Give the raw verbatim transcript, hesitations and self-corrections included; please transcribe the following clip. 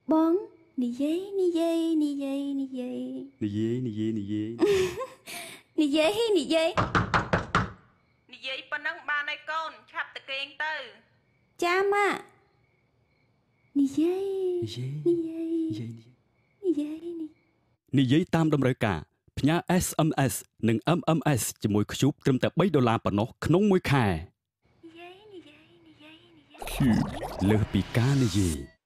បងនិយាយនិយាយនិយាយនិយាយនិយាយនិយាយនិយាយនិយាយនិយាយនិយាយប៉ុណ្ណឹងបានហើយកូនឆាប់ទៅគេងទៅចាម៉ាក់និយាយនិយាយនិយាយនិយាយនិយាយនិយាយតាមតម្រូវការផ្ញើ เอส เอ็ม เอส និង เอ็ม เอ็ม เอส ជាមួយ Cube ត្រឹមតែបីដុល្លារប៉ុណ្ណោះក្នុងមួយខែនិយាយនិយាយនិយាយនិយាយ Cube លើសពីការនិយាយ